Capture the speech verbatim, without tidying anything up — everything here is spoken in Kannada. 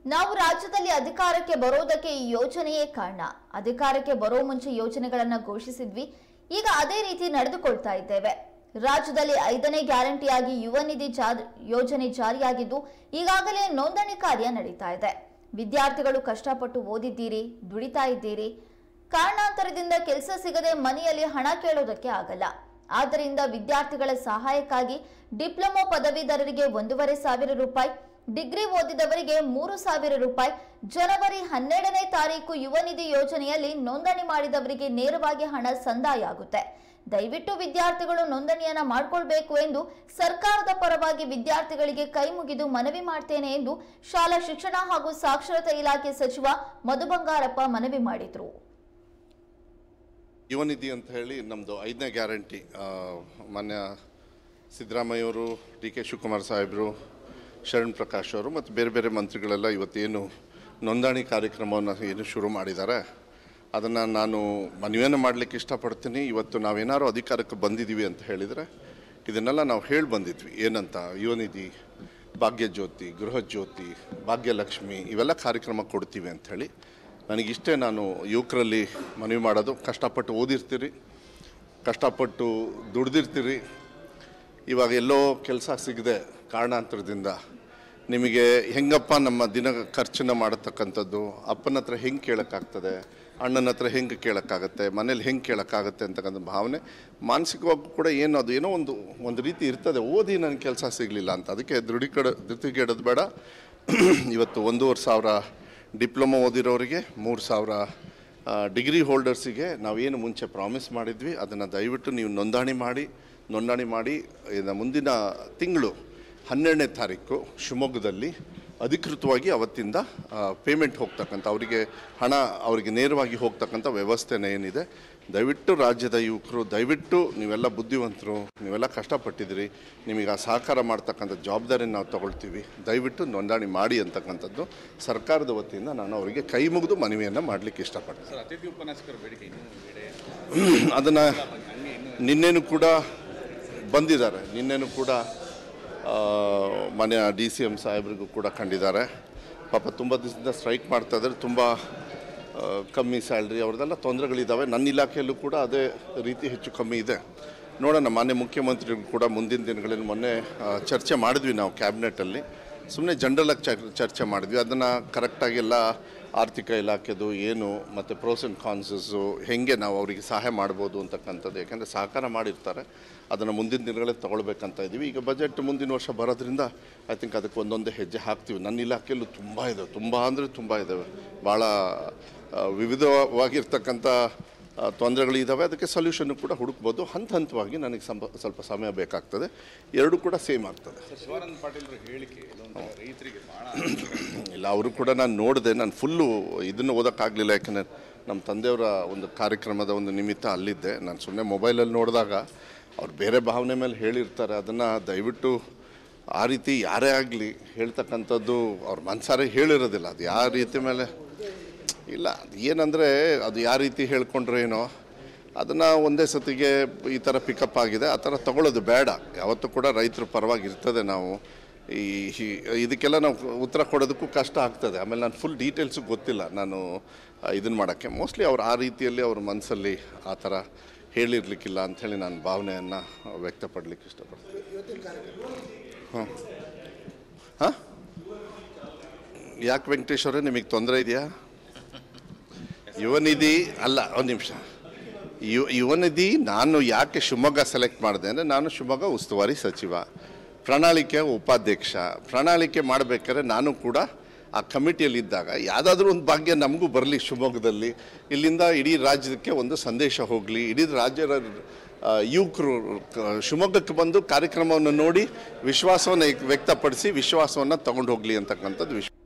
ನಾವು ರಾಜ್ಯದಲ್ಲಿ ಅಧಿಕಾರಕ್ಕೆ ಬರೋದಕ್ಕೆ ಈ ಯೋಜನೆಯೇ ಕಾರಣ. ಅಧಿಕಾರಕ್ಕೆ ಬರೋ ಮುಂಚೆ ಯೋಜನೆಗಳನ್ನು ಘೋಷಿಸಿದ್ವಿ, ಈಗ ಅದೇ ರೀತಿ ನಡೆದುಕೊಳ್ತಾ ಇದ್ದೇವೆ. ರಾಜ್ಯದಲ್ಲಿ ಐದನೇ ಗ್ಯಾರಂಟಿಯಾಗಿ ಯುವ ನಿಧಿ ಯೋಜನೆ ಜಾರಿಯಾಗಿದ್ದು ಈಗಾಗಲೇ ನೋಂದಣಿ ಕಾರ್ಯ ನಡೀತಾ ಇದೆ. ವಿದ್ಯಾರ್ಥಿಗಳು ಕಷ್ಟಪಟ್ಟು ಓದಿದ್ದೀರಿ, ದುಡಿತಾ ಇದ್ದೀರಿ, ಕಾರಣಾಂತರದಿಂದ ಕೆಲಸ ಸಿಗದೆ ಮನೆಯಲ್ಲಿ ಹಣ ಕೇಳೋದಕ್ಕೆ ಆಗಲ್ಲ. ಆದ್ದರಿಂದ ವಿದ್ಯಾರ್ಥಿಗಳ ಸಹಾಯಕ್ಕಾಗಿ ಡಿಪ್ಲೊಮಾ ಪದವೀಧರರಿಗೆ ಒಂದೂವರೆ ಸಾವಿರ ರೂಪಾಯಿ, ಡಿಗ್ರಿ ಓದಿದವರಿಗೆ ಮೂರು ಸಾವಿರ ರೂಪಾಯಿ, ಜನವರಿ ಹನ್ನೆರಡನೇ ತಾರೀಕು ಯುವ ನಿಧಿ ಯೋಜನೆಯಲ್ಲಿ ನೋಂದಣಿ ಮಾಡಿದವರಿಗೆ ನೇರವಾಗಿ ಹಣ ಸಂದಾಯ ಆಗುತ್ತೆ. ದಯವಿಟ್ಟು ವಿದ್ಯಾರ್ಥಿಗಳು ನೋಂದಣಿಯನ್ನ ಮಾಡಿಕೊಳ್ಬೇಕು ಎಂದು ಸರ್ಕಾರದ ಪರವಾಗಿ ವಿದ್ಯಾರ್ಥಿಗಳಿಗೆ ಕೈ ಮುಗಿದು ಮನವಿ ಮಾಡ್ತೇನೆ ಎಂದು ಶಾಲಾ ಶಿಕ್ಷಣ ಹಾಗೂ ಸಾಕ್ಷರತಾ ಇಲಾಖೆ ಸಚಿವ ಮಧು ಬಂಗಾರಪ್ಪ ಮನವಿ ಮಾಡಿದರು. ಯುವ ನಿಧಿ ಅಂತ ಹೇಳಿ ನಮ್ಮದು ಐದನೇ ಗ್ಯಾರಂಟಿ ಮಾನ್ಯ ಸಿದ್ದರಾಮಯ್ಯವರು, ಡಿ ಕೆ ಶಿವಕುಮಾರ್ ಸಾಹೇಬರು, ಶರಣ್ ಪ್ರಕಾಶ್ ಅವರು ಮತ್ತು ಬೇರೆ ಬೇರೆ ಮಂತ್ರಿಗಳೆಲ್ಲ ಇವತ್ತೇನು ನೋಂದಣಿ ಕಾರ್ಯಕ್ರಮವನ್ನು ಏನು ಶುರು ಮಾಡಿದ್ದಾರೆ ಅದನ್ನು ನಾನು ಮನವಿಯನ್ನು ಮಾಡಲಿಕ್ಕೆ ಇಷ್ಟಪಡ್ತೀನಿ. ಇವತ್ತು ನಾವೇನಾದ್ರು ಅಧಿಕಾರಕ್ಕೆ ಬಂದಿದ್ದೀವಿ ಅಂತ ಹೇಳಿದರೆ ಇದನ್ನೆಲ್ಲ ನಾವು ಹೇಳಿ ಬಂದಿದ್ವಿ. ಏನಂತ ಯುವ ನಿಧಿ, ಭಾಗ್ಯಜ್ಯೋತಿ, ಗೃಹಜ್ಯೋತಿ, ಭಾಗ್ಯಲಕ್ಷ್ಮಿ ಇವೆಲ್ಲ ಕಾರ್ಯಕ್ರಮ ಕೊಡ್ತೀವಿ ಅಂಥೇಳಿ. ನನಗಿಷ್ಟೇ ನಾನು ಯುವಕರಲ್ಲಿ ಮನವಿ ಮಾಡೋದು, ಕಷ್ಟಪಟ್ಟು ಓದಿರ್ತೀರಿ, ಕಷ್ಟಪಟ್ಟು ದುಡ್ದಿರ್ತೀರಿ, ಇವಾಗ ಎಲ್ಲೋ ಕೆಲಸ ಸಿಗದೆ ಕಾರಣಾಂತರದಿಂದ ನಿಮಗೆ ಹೆಂಗಪ್ಪ ನಮ್ಮ ದಿನ ಖರ್ಚನ್ನು ಮಾಡತಕ್ಕಂಥದ್ದು, ಅಪ್ಪನ ಹತ್ರ ಹೆಂಗೆ ಕೇಳೋಕ್ಕಾಗ್ತದೆ, ಅಣ್ಣನ ಹತ್ರ ಹೆಂಗೆ ಕೇಳೋಕ್ಕಾಗತ್ತೆ, ಮನೇಲಿ ಹೆಂಗೆ ಕೇಳೋಕ್ಕಾಗತ್ತೆ ಅಂತಕ್ಕಂಥ ಭಾವನೆ ಮಾನಸಿಕವಾಗಿ ಕೂಡ ಏನು ಅದು ಏನೋ ಒಂದು ಒಂದು ರೀತಿ ಇರ್ತದೆ. ಓದಿ ನನಗೆ ಕೆಲಸ ಸಿಗಲಿಲ್ಲ ಅಂತ, ಅದಕ್ಕೆ ದೃಢೀಕಡ ಧೃತಿಗೆಡೋದು ಬೇಡ. ಇವತ್ತು ಒಂದೂವರೆ ಸಾವಿರ ಡಿಪ್ಲೊಮಾ ಓದಿರೋರಿಗೆ, ಮೂರು ಸಾವಿರ ಡಿಗ್ರಿ ಹೋಲ್ಡರ್ಸಿಗೆ ನಾವೇನು ಮುಂಚೆ ಪ್ರಾಮಿಸ್ ಮಾಡಿದ್ವಿ ಅದನ್ನು ದಯವಿಟ್ಟು ನೀವು ನೋಂದಣಿ ಮಾಡಿ ನೋಂದಣಿ ಮಾಡಿ ಮುಂದಿನ ತಿಂಗಳು ಹನ್ನೆರಡನೇ ತಾರೀಕು ಶಿವಮೊಗ್ಗದಲ್ಲಿ ಅಧಿಕೃತವಾಗಿ ಅವತ್ತಿಂದ ಪೇಮೆಂಟ್ ಹೋಗ್ತಕ್ಕಂಥ, ಅವರಿಗೆ ಹಣ ಅವರಿಗೆ ನೇರವಾಗಿ ಹೋಗ್ತಕ್ಕಂಥ ವ್ಯವಸ್ಥೆನೇ ಏನಿದೆ. ದಯವಿಟ್ಟು ರಾಜ್ಯದ ಯುವಕರು, ದಯವಿಟ್ಟು ನೀವೆಲ್ಲ ಬುದ್ಧಿವಂತರು, ನೀವೆಲ್ಲ ಕಷ್ಟಪಟ್ಟಿದ್ದೀರಿ, ನಿಮಗೆ ಆ ಸಹಕಾರ ಮಾಡ್ತಕ್ಕಂಥ ಜವಾಬ್ದಾರಿ ನಾವು ತಗೊಳ್ತೀವಿ. ದಯವಿಟ್ಟು ನೋಂದಣಿ ಮಾಡಿ ಅಂತಕ್ಕಂಥದ್ದು ಸರ್ಕಾರದ ವತಿಯಿಂದ ನಾನು ಅವರಿಗೆ ಕೈ ಮುಗಿದು ಮನವಿಯನ್ನು ಮಾಡಲಿಕ್ಕೆ ಇಷ್ಟಪಡ್ತೀನಿ. ಅದನ್ನು ನಿನ್ನೆನೂ ಕೂಡ ಬಂದಿದ್ದಾರೆ, ನಿನ್ನೆನೂ ಕೂಡ ಮನೆ ಡಿ ಸಿ ಎಮ್ ಸಾಹೇಬ್ರಿಗೂ ಕೂಡ ಕಂಡಿದ್ದಾರೆ. ಪಾಪ ತುಂಬ ದಿವಸದಿಂದ ಸ್ಟ್ರೈಕ್ ಮಾಡ್ತಾಯಿದ್ದಾರೆ, ತುಂಬ ಕಮ್ಮಿ ಸ್ಯಾಲ್ರಿ ಅವ್ರದ್ದೆಲ್ಲ ತೊಂದರೆಗಳಿದ್ದಾವೆ. ನನ್ನ ಇಲಾಖೆಯಲ್ಲೂ ಕೂಡ ಅದೇ ರೀತಿ ಹೆಚ್ಚು ಕಮ್ಮಿ ಇದೆ. ನೋಡೋಣ, ಮಾನ್ಯ ಮುಖ್ಯಮಂತ್ರಿಗಳು ಕೂಡ ಮುಂದಿನ ದಿನಗಳಲ್ಲಿ ಮೊನ್ನೆ ಚರ್ಚೆ ಮಾಡಿದ್ವಿ ನಾವು ಕ್ಯಾಬಿನೆಟಲ್ಲಿ, ಸುಮ್ಮನೆ ಜನರಲಾಗಿ ಚರ್ಚೆ ಮಾಡಿದ್ವಿ. ಅದನ್ನು ಕರೆಕ್ಟಾಗಿ ಎಲ್ಲ ಆರ್ಥಿಕ ಇಲಾಖೆದು ಏನು ಮತ್ತು ಪ್ರೋಸ್ ಆ್ಯಂಡ್ ಕಾನ್ಸಸ್ಸು ಹೇಗೆ ನಾವು ಅವರಿಗೆ ಸಹಾಯ ಮಾಡ್ಬೋದು ಅಂತಕ್ಕಂಥದ್ದು, ಯಾಕೆಂದರೆ ಸಹಕಾರ ಮಾಡಿರ್ತಾರೆ, ಅದನ್ನು ಮುಂದಿನ ದಿನಗಳಲ್ಲಿ ತೊಗೊಳ್ಬೇಕಂತ ಇದ್ದೀವಿ. ಈಗ ಬಜೆಟ್ ಮುಂದಿನ ವರ್ಷ ಬರೋದ್ರಿಂದ ಐ ಥಿಂಕ್ ಅದಕ್ಕೆ ಒಂದೊಂದೇ ಹೆಜ್ಜೆ ಹಾಕ್ತೀವಿ. ನನ್ನ ಇಲಾಖೆಯಲ್ಲೂ ತುಂಬ ಇದ್ದಾವೆ, ತುಂಬ ಅಂದರೆ ತುಂಬ ಇದ್ದಾವೆ, ಭಾಳ ವಿವಿಧವಾಗಿರ್ತಕ್ಕಂಥ ತೊಂದರೆಗಳಿದ್ದಾವೆ. ಅದಕ್ಕೆ ಸೊಲ್ಯೂಷನ್ನು ಕೂಡ ಹುಡುಕ್ಬೋದು. ಹಂತ ಹಂತವಾಗಿ ನನಗೆ ಸಂಪ ಸ್ವಲ್ಪ ಸಮಯ ಬೇಕಾಗ್ತದೆ. ಎರಡೂ ಕೂಡ ಸೇಮ್ ಆಗ್ತದೆ. ಇಲ್ಲ, ಅವರು ಕೂಡ ನಾನು ನೋಡಿದೆ, ನಾನು ಫುಲ್ಲು ಇದನ್ನು ಓದೋಕ್ಕಾಗಲಿಲ್ಲ, ಯಾಕೆಂದರೆ ನಮ್ಮ ತಂದೆಯವರ ಒಂದು ಕಾರ್ಯಕ್ರಮದ ಒಂದು ನಿಮಿತ್ತ ಅಲ್ಲಿದ್ದೆ. ನಾನು ಸುಮ್ಮನೆ ಮೊಬೈಲಲ್ಲಿ ನೋಡಿದಾಗ ಅವ್ರು ಬೇರೆ ಭಾವನೆ ಮೇಲೆ ಹೇಳಿರ್ತಾರೆ. ಅದನ್ನು ದಯವಿಟ್ಟು ಆ ರೀತಿ ಯಾರೇ ಆಗಲಿ ಹೇಳ್ತಕ್ಕಂಥದ್ದು ಅವ್ರ ಮನಸಾರೆ ಹೇಳಿರೋದಿಲ್ಲ. ಅದು ಯಾವ ರೀತಿ ಮೇಲೆ ಇಲ್ಲ, ಅದು ಏನಂದರೆ ಅದು ಯಾವ ರೀತಿ ಹೇಳ್ಕೊಂಡ್ರೆ ಏನೋ ಅದನ್ನು ಒಂದೇ ಸತಿಗೆ ಈ ಥರ ಪಿಕಪ್ ಆಗಿದೆ, ಆ ಥರ ತೊಗೊಳ್ಳೋದು ಬೇಡ. ಯಾವತ್ತೂ ಕೂಡ ರೈತರ ಪರವಾಗಿ ಇರ್ತದೆ. ನಾವು ಈ ಇದಕ್ಕೆಲ್ಲ ನಾವು ಉತ್ತರ ಕೊಡೋದಕ್ಕೂ ಕಷ್ಟ ಆಗ್ತದೆ. ಆಮೇಲೆ ನಾನು ಫುಲ್ ಡೀಟೇಲ್ಸು ಗೊತ್ತಿಲ್ಲ ನಾನು ಇದನ್ನು ಮಾಡೋಕ್ಕೆ. ಮೋಸ್ಟ್ಲಿ ಅವ್ರು ಆ ರೀತಿಯಲ್ಲಿ ಅವ್ರ ಮನಸ್ಸಲ್ಲಿ ಆ ಥರ ಹೇಳಿರ್ಲಿಕ್ಕಿಲ್ಲ ಅಂಥೇಳಿ ನಾನು ಭಾವನೆಯನ್ನು ವ್ಯಕ್ತಪಡಲಿಕ್ಕೆ ಇಷ್ಟಪಡ್ತೀನಿ. ಹಾಂ ಹಾಂ ಯಾಕೆ ವೆಂಕಟೇಶ್ವರ ನಿಮಗೆ ತೊಂದರೆ ಇದೆಯಾ? ಯುವ ನಿಧಿ ಅಲ್ಲ, ಒಂದು ನಿಮಿಷ. ಯು ಯುವ ನಿಧಿ ನಾನು ಯಾಕೆ ಶಿವಮೊಗ್ಗ ಸೆಲೆಕ್ಟ್ ಮಾಡಿದೆ ಅಂದರೆ, ನಾನು ಶಿವಮೊಗ್ಗ ಉಸ್ತುವಾರಿ ಸಚಿವ, ಪ್ರಣಾಳಿಕೆ ಉಪಾಧ್ಯಕ್ಷ. ಪ್ರಣಾಳಿಕೆ ಮಾಡಬೇಕಾದ್ರೆ ನಾನು ಕೂಡ ಆ ಕಮಿಟಿಯಲ್ಲಿದ್ದಾಗ ಯಾವುದಾದ್ರೂ ಒಂದು ಭಾಗ್ಯ ನಮಗೂ ಬರಲಿ ಶಿವಮೊಗ್ಗದಲ್ಲಿ, ಇಲ್ಲಿಂದ ಇಡೀ ರಾಜ್ಯಕ್ಕೆ ಒಂದು ಸಂದೇಶ ಹೋಗಲಿ, ಇಡೀ ರಾಜ್ಯದ ಯುವಕರು ಶಿವಮೊಗ್ಗಕ್ಕೆ ಬಂದು ಕಾರ್ಯಕ್ರಮವನ್ನು ನೋಡಿ ವಿಶ್ವಾಸವನ್ನು ವ್ಯಕ್ತಪಡಿಸಿ ವಿಶ್ವಾಸವನ್ನು ತಗೊಂಡು ಹೋಗಲಿ ಅಂತಕ್ಕಂಥದ್ದು ವಿಶ್ವ